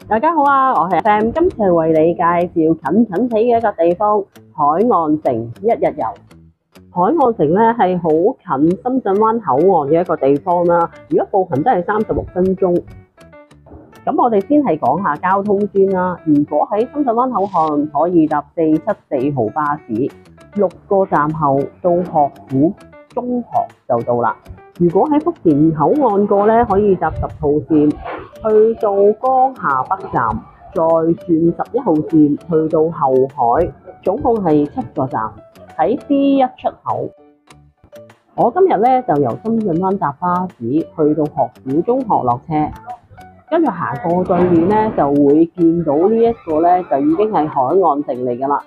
大家好啊，我係 Sam，今次為你介紹近近地嘅一個地方——海岸城一日遊。海岸城咧係好近深圳灣口岸嘅一個地方啦，如果步行都係36分鐘。咁我哋先係講下交通先啦。如果喺深圳灣口岸可以搭474號巴士，6個站後到學府中學就到啦。如果喺福田口岸過咧，可以搭10號線去到江夏北站，再轉11號線去到後海，總共係7個站，喺 D1 出口。我今日咧就由深圳灣搭巴士去到學府中學落車，跟住行過對面咧就會見到呢一個咧就已經係海岸城嚟㗎啦。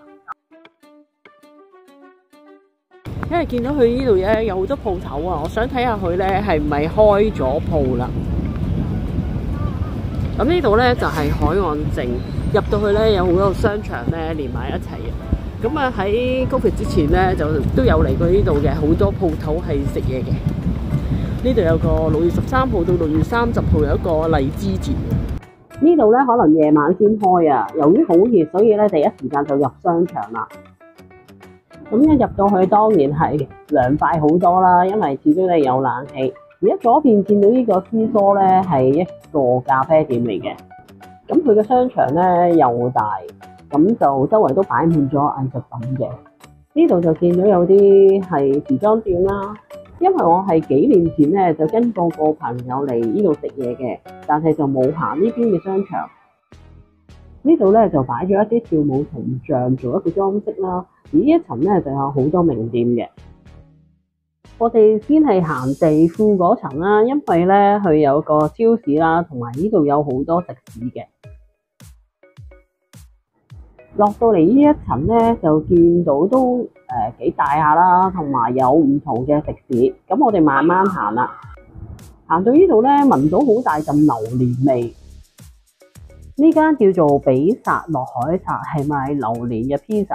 因為見到佢呢度咧有好多鋪頭啊，我想睇下佢咧係唔係開咗鋪啦。咁呢度咧就係海岸城，入到去咧有好多商場咧連埋一齊嘅。咁啊喺Covid之前咧就都有嚟過呢度嘅，好多鋪頭係食嘢嘅。呢度有個6月13號到6月30號有一個荔枝節。呢度咧可能夜晚先開啊，由於好熱，所以咧第一時間就入商場啦。咁一入到去當然係涼快好多啦，因為始終都有冷氣。而家左邊見到呢個C store咧係一個咖啡店嚟嘅，咁佢嘅商場咧又大，咁就周圍都擺滿咗藝術品嘅。呢度就見到有啲係時裝店啦，因為我係幾年前咧就跟過個朋友嚟呢度食嘢嘅，但係就冇行呢邊嘅商場。呢度咧就擺咗一啲跳舞銅像做一個裝飾啦，而呢一層咧就有好多名店嘅。我哋先係行地庫嗰層啦，因為咧佢有個超市啦，同埋呢度有好多食肆嘅。落到嚟呢一層咧，就見到都幾大下啦，同埋有唔同嘅食肆。咁我哋慢慢行啦，行到呢度咧，聞到好大陣榴蓮味。呢間叫做比薩落海茶，係賣榴蓮嘅披薩。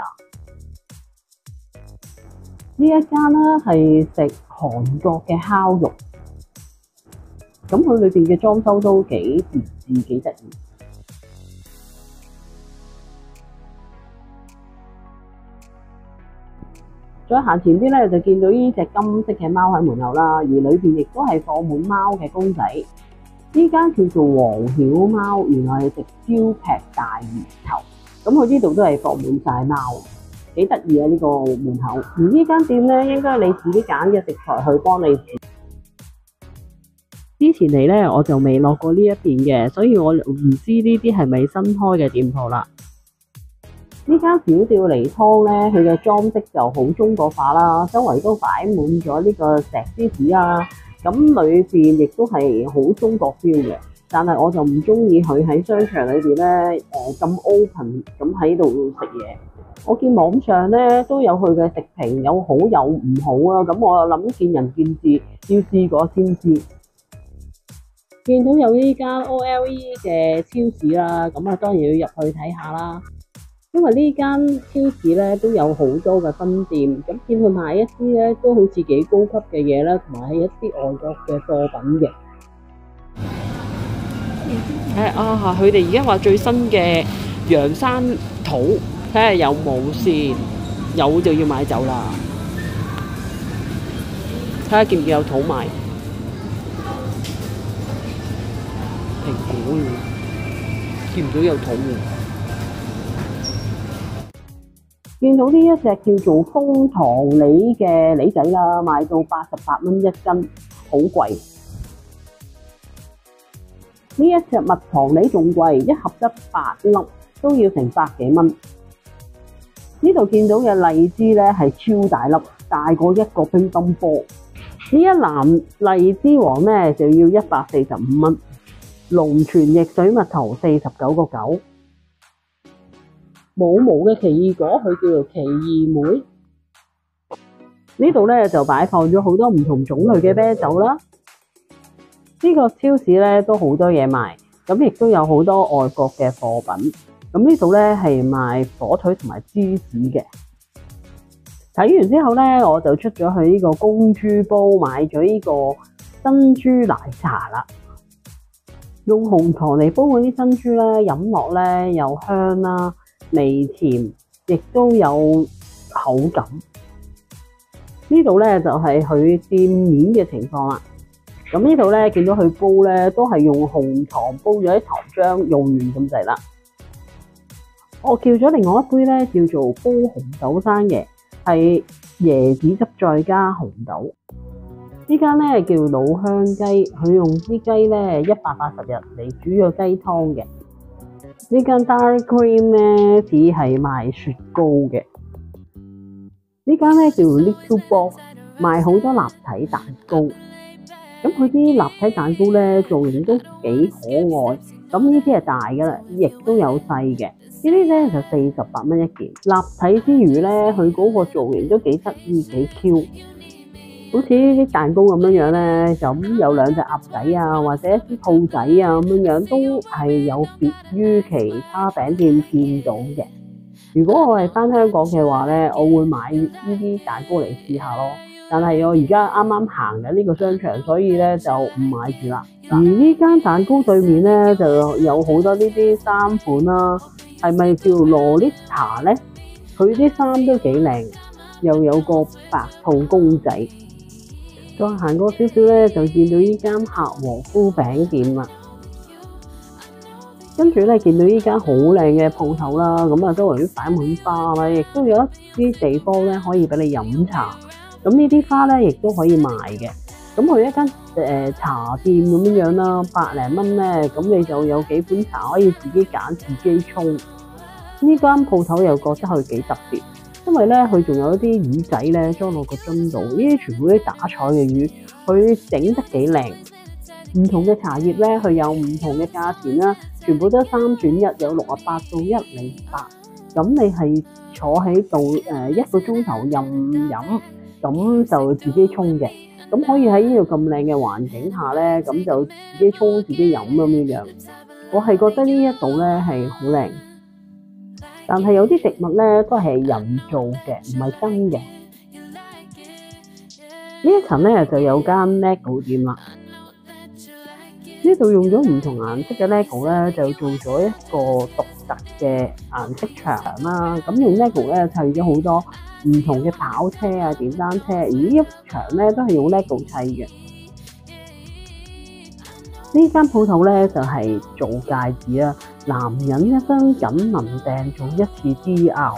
呢一間咧係食韓國嘅烤肉，咁佢裏邊嘅裝修都幾別緻，幾得意。再行前啲咧，就見到呢隻金色嘅貓喺門口啦，而裏邊亦都係放滿貓嘅公仔。呢間叫做黃曉貓，原來係食蕉劈大魚頭，咁佢呢度都係放滿晒貓。幾得意啊！呢個門口，而呢間店咧，應該你自己揀嘅食材去幫你煮。之前嚟咧，我就未落過呢一邊嘅，所以我唔知呢啲係咪新開嘅店鋪啦。呢間小吊梨湯咧，佢嘅裝飾就好中國化啦，周圍都擺滿咗呢個石獅子啊，咁裏邊亦都係好中國 feel 嘅。但係我就唔中意佢喺商場裏邊咧，咁 open 咁喺度食嘢。我見網上咧都有佢嘅食評，有好有唔好啊，咁我諗見仁見智，要試過先知。見到有呢間 OLE 嘅超市啦，咁啊當然要入去睇下啦。因為呢間超市咧都有好多嘅分店，咁見佢賣一啲咧都好似幾高級嘅嘢啦，同埋係一啲外國嘅貨品嘅。佢哋而家話最新嘅洋山土。睇下有冇先，有就要買走啦。睇下見唔見有土賣，蘋果喎，見唔到有土喎。見到呢一隻叫做楓糖梨嘅梨仔啦，賣到88蚊一斤，好貴。呢一隻蜜糖梨仲貴，一盒得8粒，都要成100幾蚊。呢度見到嘅荔枝咧係超大粒，大過一個乒乓波。呢一籃荔枝王咧就要145蚊。龍泉逆水蜜桃49個9。冇毛嘅奇異果，佢叫做奇異梅。呢度咧就擺放咗好多唔同種類嘅啤酒啦。呢個超市咧都好多嘢賣，咁亦都有好多外國嘅貨品。咁呢度咧係賣火腿同埋芝士嘅。睇完之後咧，我就出咗去呢個公豬煲買咗呢個珍珠奶茶啦。 用紅糖嚟煲嗰啲珍珠咧，飲落咧又香啦、微甜，亦都有口感。呢度咧就係佢店面嘅情況啦。咁呢度咧見到佢煲咧都係用紅糖煲咗啲糖漿，用完咁滯啦。我叫咗另外一杯咧，叫做煲紅豆生嘅，係椰子汁再加紅豆。呢間咧叫老香雞，佢用啲雞咧180日嚟煮咗雞湯嘅。呢間 Dairy Cream 咧只係賣雪糕嘅。呢間咧叫 Little Box， 賣好多立體蛋糕。咁佢啲立體蛋糕咧造型都幾可愛。咁呢啲係大㗎啦，亦都有細嘅。呢啲咧就48蚊一件。立體之餘咧，佢嗰個造型都幾得意，幾 Q。好似呢啲蛋糕咁樣咧，咁有兩隻鴨仔啊，或者一啲兔仔啊咁樣，都係有別於其他餅店見到嘅。如果我係返香港嘅話咧，我會買呢啲蛋糕嚟試下咯。但係我而家啱啱行緊呢個商場，所以咧就唔買住啦。而呢間蛋糕對面咧就有好多呢啲衫款啦，係咪叫 Lolita 咧？佢啲衫都幾靚，又有個白兔公仔。再行過少少咧，就見到呢間客和夫餅店啦。跟住咧，見到呢間好靚嘅鋪頭啦，咁啊周圍都擺滿花啦，亦都有一啲地方咧可以俾你飲茶。咁呢啲花咧，亦都可以賣嘅。咁佢一間茶店咁樣啦，100零蚊咧，咁你就有幾款茶可以自己揀自己沖。呢間鋪頭又覺得佢幾特別。因為咧，佢仲有一啲魚仔咧裝落個樽度，呢啲全部都打彩嘅魚，佢整得幾靚。唔同嘅茶葉咧，佢有唔同嘅價錢啦，全部都3轉1，有68到108。咁你係坐喺度1個鐘頭任飲，咁就自己沖嘅。咁可以喺呢度咁靚嘅環境下咧，咁就自己沖自己飲咁樣。我係覺得呢一度咧係好靚。但係有啲植物咧都係人造嘅，唔係真嘅。呢一層咧就有間 LEGO 店啦。呢度用咗唔同顏色嘅 LEGO 咧，就做咗一個獨特嘅顏色牆啦。咁用 LEGO 咧砌咗好多唔同嘅跑車啊、電單車，而呢一牆咧都係用 LEGO 砌嘅。呢間鋪頭咧就係做戒指啦。男人一生僅能訂做一次 DR。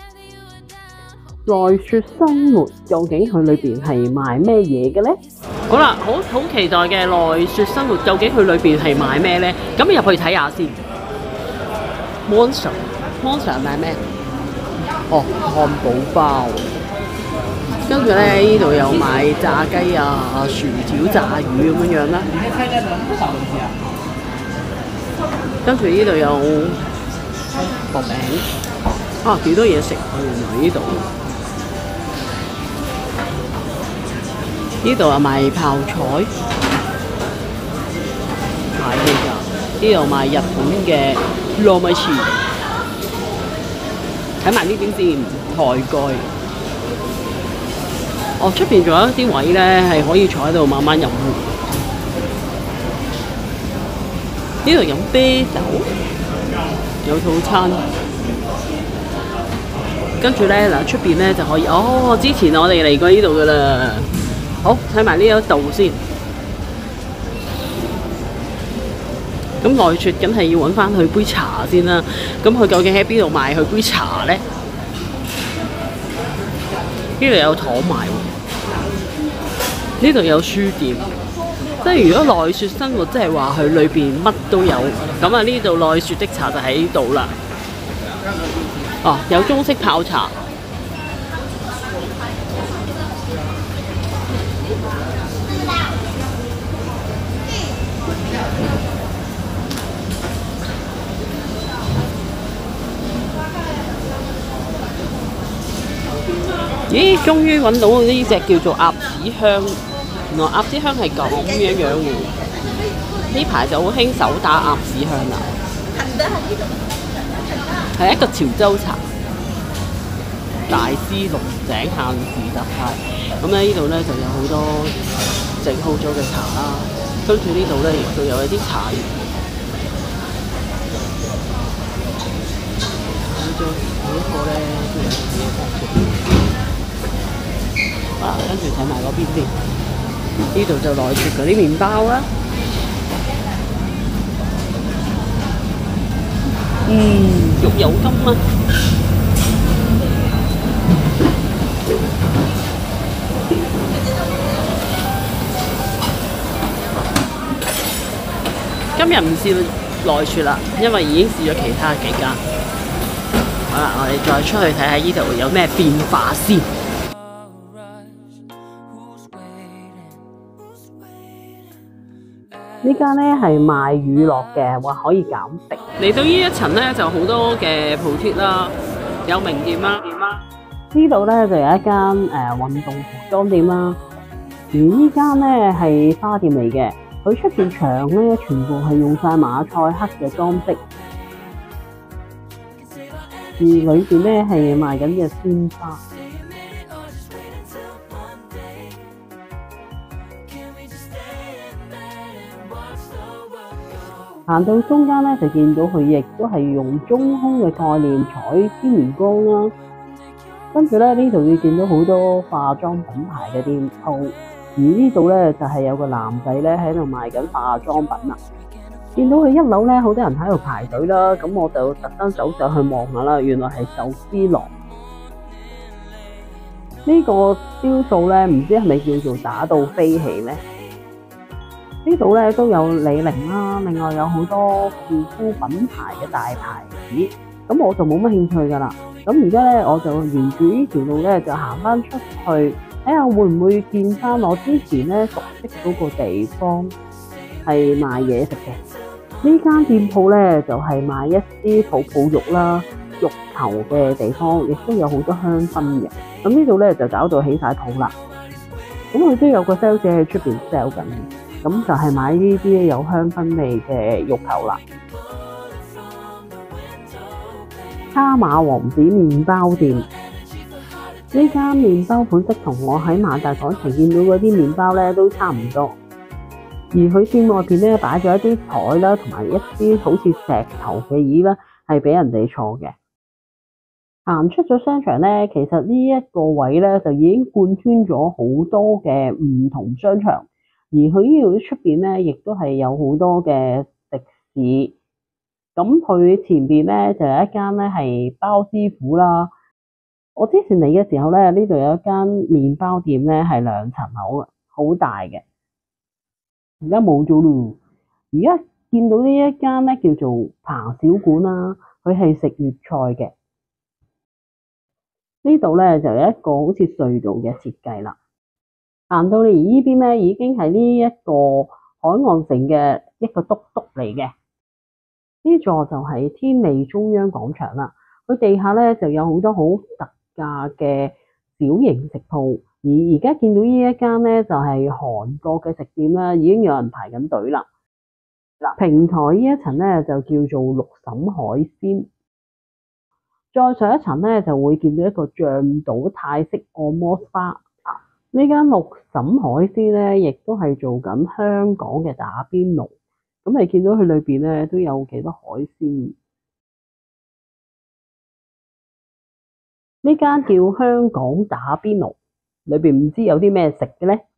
奈雪生活究竟佢裏邊係賣咩嘢嘅咧？好啦，好期待嘅奈雪生活究竟佢裏邊係賣咩咧？咁入去睇下先。Monster 賣咩？哦，漢堡包。跟住咧，呢度有賣炸雞啊、薯條、炸魚咁樣啦。跟住呢度有薄餅，幾多嘢食啊！原來呢度有賣泡菜，賣咩㗎？呢度賣日本嘅糯米糍，睇埋呢邊先，台蓋。出邊仲有一啲位咧，係可以坐喺度慢慢飲。呢度飲啤酒，有套餐，跟住咧嗱，出邊咧就可以。之前我哋嚟過呢度噶啦。好，睇埋呢一度先。咁奈雪梗係要揾翻佢杯茶先啦。咁佢究竟喺邊度賣佢杯茶咧？呢度有糖賣喎，呢度有書店。即係如果奈雪生活，即係話佢裏邊乜都有，咁啊呢度奈雪的茶就喺度啦。有中式泡茶。咦，終於揾到呢隻叫做鴨子香。原來鴨子香係咁樣樣喎，呢排就好興手打鴨子香啦，係一個潮州茶，大師龍井限時特派。咁咧呢度咧就有好多整好咗嘅茶啦，跟住呢度咧亦都有一啲茶葉。 跟住睇埋嗰邊先，呢度就來雪嗰啲麵包啦。肉有金啊！今日唔試來雪啦，因為已經試咗其他幾間。好啦，我哋再出去睇下呢度有咩變化先。呢間呢係賣乳酪嘅，話可以減肥。嚟到呢一層呢，就好多嘅鋪貼啦，有名店啦。呢度呢就有一間運動服裝店啦，而呢間呢係花店嚟嘅，佢出邊牆呢全部係用晒馬賽克嘅裝飾，而裏邊呢係賣緊嘅鮮花。行到中間咧，就見到佢亦都係用中空嘅概念採天然光啦。跟住咧，呢度要見到好多化妝品牌嘅店鋪，而呢度咧就係有個男仔咧喺度賣緊化妝品啦。見到佢一樓咧，好多人喺度排隊啦，咁我就特登走上去望下啦。原來係壽司郎。呢個雕塑咧，唔知係咪叫做打到飛起咧？呢度咧都有李寧啦，另外有好多護膚品牌嘅大牌子，咁我就冇乜興趣噶啦。咁而家咧我就沿住呢條路咧就行翻出去，睇下會唔會見翻我之前咧熟悉嗰個地方係賣嘢食嘅。呢間店鋪咧就係賣一啲泡泡肉啦、肉球嘅地方，亦都有好多香薰嘅。咁呢度咧就搞到起晒泡啦。咁佢都有個 sales 喺出邊 sell 緊。咁就係買呢啲有香薰味嘅肉球啦。卡馬王子麵包店，呢間麵包款式同我喺萬達廣場見到嗰啲麵包咧都差唔多，而佢店外邊咧擺咗一啲台啦，同埋一啲好似石頭嘅椅啦，係俾人哋坐嘅。行出咗商場咧，其實呢一個位咧就已經貫穿咗好多嘅唔同商場。而佢呢度出邊咧，亦都係有好多嘅食肆。咁佢前邊咧就有一間咧係包師傅啦。我之前嚟嘅時候咧，呢度有一間麵包店咧係2層樓嘅，好大嘅。而家冇咗咯。而家見到呢一間咧叫做彭小館啦，佢係食粵菜嘅。呢度咧就有一個好似隧道嘅設計啦。行到嚟呢邊咧，已經係呢一個海岸城嘅一個篤篤嚟嘅。呢座就係天利中央廣場啦。佢地下咧就有好多好特價嘅小型食鋪。而家見到呢一間咧就係韓國嘅食店啦，已經有人排緊隊啦。平台呢一層咧就叫做六嬸海鮮。再上一層咧就會見到一個象島泰式按摩 SPA。呢間六嬸海鮮咧，亦都係做緊香港嘅打邊爐。咁你見到佢裏邊咧都有幾多海鮮。呢間叫香港打邊爐，裏邊唔知有啲咩食嘅咧。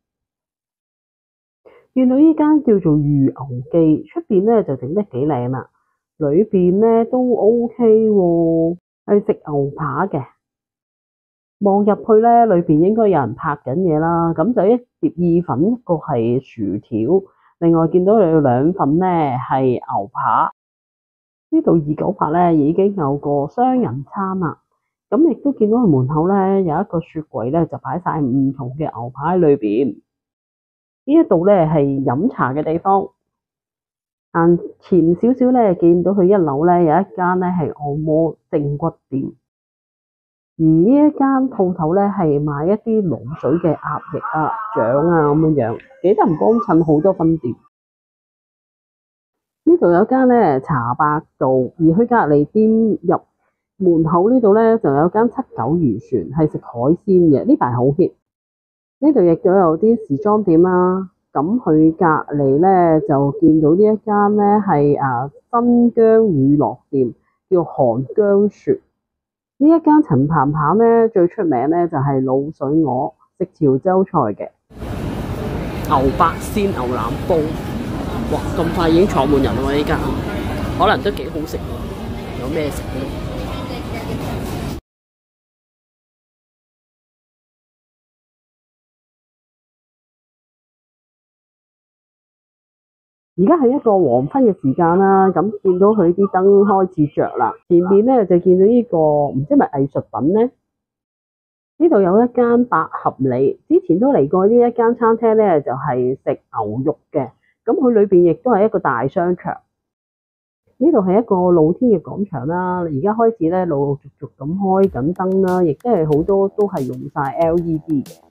見到呢間叫做魚牛記，出邊咧就整得幾靚啦，裏邊咧都 OK 喎，係食牛扒嘅。望入去咧，裏邊應該有人拍緊嘢啦。咁就一碟意粉，一個係薯條，另外見到有2份咧係牛扒。呢度298咧已經有個雙人餐啦。咁亦都見到佢門口咧有一個雪櫃咧，就擺晒唔同嘅牛扒喺裏邊。呢一度咧係飲茶嘅地方。行前少少咧，見到佢1樓咧有一間咧係按摩正骨店。而呢一間鋪頭咧係賣一啲滷水嘅鴨翼啊、掌啊咁樣，幾得人幫襯，好多分店。呢度有間咧茶百道，而佢隔離店入門口呢度咧就有間七九漁船，係食海鮮嘅，呢排好 hit。呢度亦都有啲時裝店啦。咁佢隔離咧就見到呢一間咧係新疆乳酪店，叫韓姜雪。 呢一間陳鵬鵬咧最出名咧就係滷水鵝，食潮州菜嘅牛百鮮牛腩煲。哇！咁快已經坐滿人喎呢間，可能都幾好食喎。有咩食咧？而家係一個黃昏嘅時間啦，咁見到佢啲燈開始着啦，前面咧就見到呢個唔知係咪藝術品咧？呢度有一間百合里，之前都嚟過呢一間餐廳咧，就係食牛肉嘅。咁佢裏邊亦都係一個大商場。呢度係一個露天嘅廣場啦，而家開始咧陸陸續續咁開緊燈啦，亦都係好多都係用晒 LED 嘅。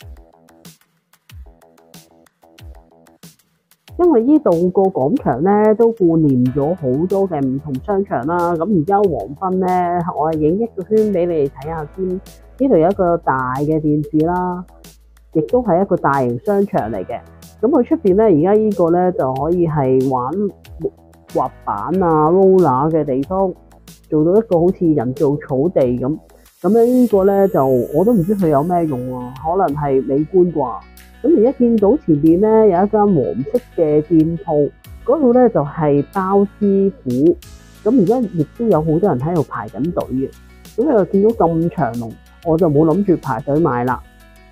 因為呢度個廣場咧都貫連咗好多嘅唔同商場啦，咁而家黃昏咧，我係影一個圈俾你哋睇下先。呢度有一個大嘅電視啦，亦都係一個大型商場嚟嘅。咁佢出邊咧，而家呢個咧就可以係玩滑板啊、roller 嘅地方，做到一個好似人造草地咁。咁樣呢個咧就我都唔知佢有咩用啊，可能係美觀啩。咁而家見到前邊咧有一間黃色嘅店鋪，嗰度咧就係包師傅。咁而家亦都有好多人喺度排緊隊嘅。咁又見到咁長龍，我就冇諗住排隊買啦。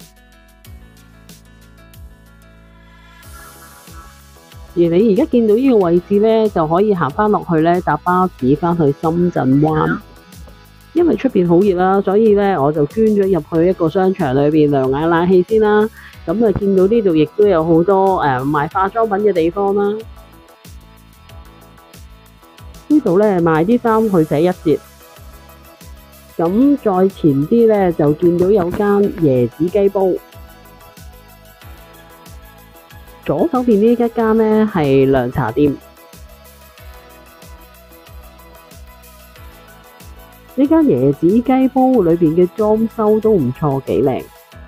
而你而家見到呢個位置咧，就可以行翻落去咧，搭巴士翻去深圳灣。因為出邊好熱啦，所以咧我就捐咗入去一個商場裏邊涼下冷氣先啦。咁啊，見到呢度亦都有好多賣化妝品嘅地方啦。呢度咧賣啲衫去寫一折。咁再前啲咧就見到有間椰子雞煲。左手邊呢一間咧係涼茶店。呢間椰子雞煲裏邊嘅裝修都唔錯，幾靚。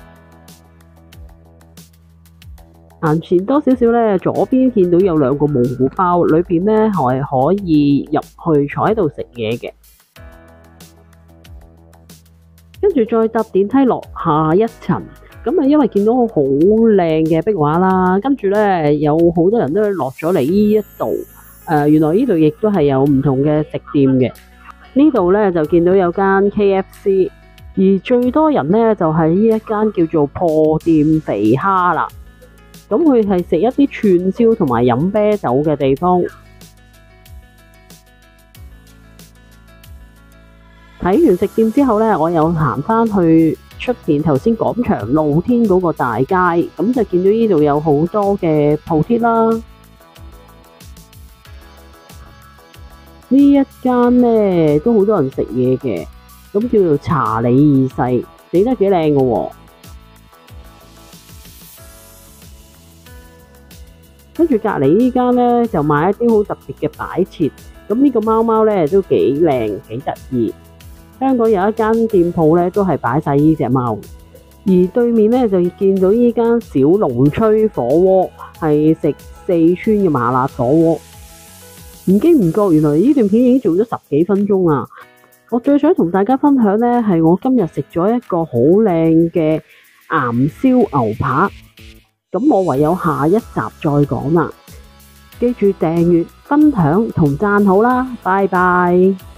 行前多少少咧，左邊見到有兩個蒙古包，裏邊咧係可以入去坐喺度食嘢嘅。跟住再搭電梯落下一層，咁啊因為見到好靚嘅壁畫啦，跟住咧有好多人都落咗嚟呢一度。原來呢度亦都係有唔同嘅食店嘅。呢度咧就見到有間 KFC， 而最多人咧就係呢一間叫做破店肥蝦啦。咁佢係食一啲串燒同埋飲啤酒嘅地方。睇完食店之後咧，我又行翻去出邊頭先廣場露天嗰個大街，咁就見到呢度有好多嘅鋪貼啦。呢一間咧都好多人食嘢嘅，咁叫做查理二世，死得幾靚嘅喎。跟住隔離呢間咧就賣一啲好特別嘅擺設，咁呢個貓貓咧都幾靚幾得意。香港有一間店鋪咧都係擺晒呢隻貓，而對面咧就見到呢間小龍吹火鍋，係食四川嘅麻辣火鍋。唔經唔覺，原來呢段片已經做咗10幾分鐘啊！我最想同大家分享咧係我今日食咗一個好靚嘅岩燒牛扒。咁我唯有下一集再講啦，記住訂閱、分享同讚好啦，拜拜。